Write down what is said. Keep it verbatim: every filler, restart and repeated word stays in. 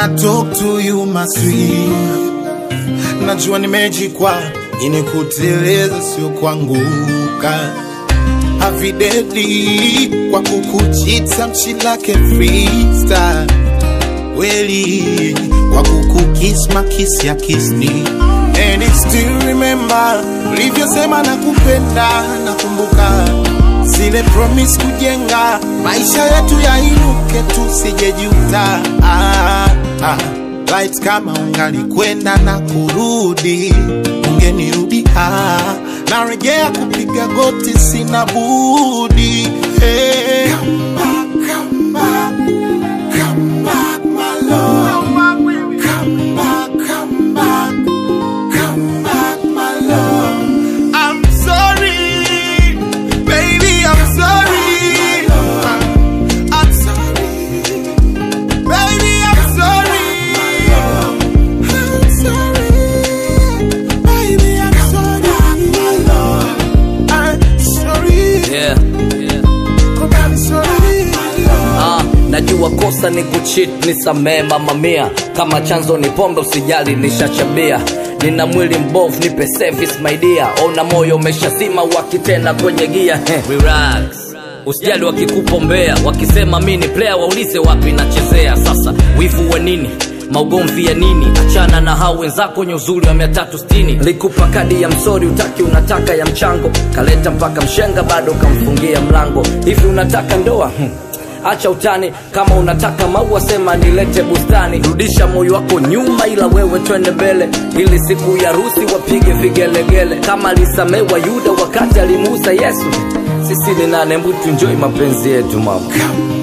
wanna talk to you my sweet. Najua nimejikwa ini kuteleza sio kuanguka. Avideli kwa kukuchita mchilake freestyle. Weli kwa kukukiss makiss ya kiss me. And I still remember ulivyosema nakupenda, nakumbuka zile promise kujenga maisha yetu yainuke tusijejuta. ah, ah. Lights kama ungali kwenda na kurudi, ungenirudi ah. Narejea kupiga goti sina budi. Hey. Come back, come back, come back my love. Come back, come back, come back my love. I'm sorry, baby, I'm sorry. I'm sorry, baby, I'm sorry. I'm sorry, baby, I'm sorry. I'm sorry. Yeah, yeah. I'm sorry. Ah, najua kosa ni kucheat, nisamee mama mia. Kama chanzo ni pombe usijali nishachabia. Nina mwili mbovu nipe service my dear. Ona moyo umeshazima wakitena kwenye gia. Relax, usijali wakikupombea. Wakisema mimi ni player waulize wapi nachezea. Sasa wivu wa nini? Maugomvi ya nini? Achana na hao wenzako wenye uzuri wa mia tatu sitini. Likupa kadi ya msori utaki unataka ya mchango. Kaleta mpaka mshenga bado kamfungia mlango. Hivi unataka ndoa? Hmm. Acha utani, kama unataka maua sema nilete bustani. Rudisha moyo wako nyuma ila wewe twende mbele. Ili siku ya harusi wapige vigelegele. Kama alisamewa Yuda wakati alimuuza Yesu. Sisi ni nane, mbu tuenjoy mapenzi yetu mama.